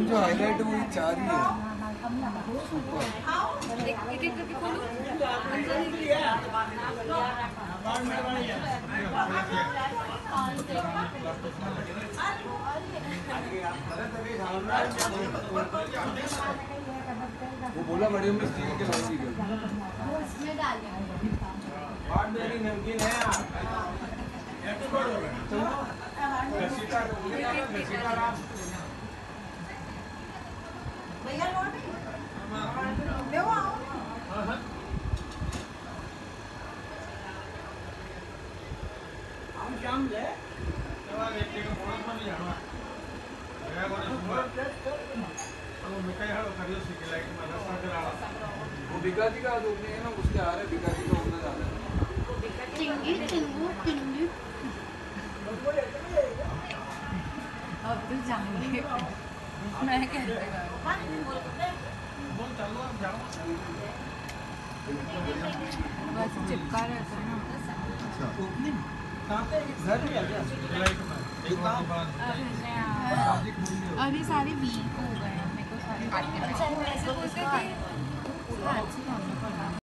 जो हाईलाइट है वो 4 ही है। सुपर। एक एक करके खोलो। वो बोला बड़ी में स्टील के लाएंगे इसमें डाल बहुत मेरी नमकीन है यार। भैया लौट ले आओ। हम शाम ले वो बिका जी का ओपनिंग है ना, उसके आ रहे बिका जी का ओपनर आ रहा है। चिंगी चिंगू चिंगी। अब तो जाएंगे। मैं कहते बस चिपका रहता है ना। अरे सारे वीक हो गए हैं मेरे को सारे। अच्छा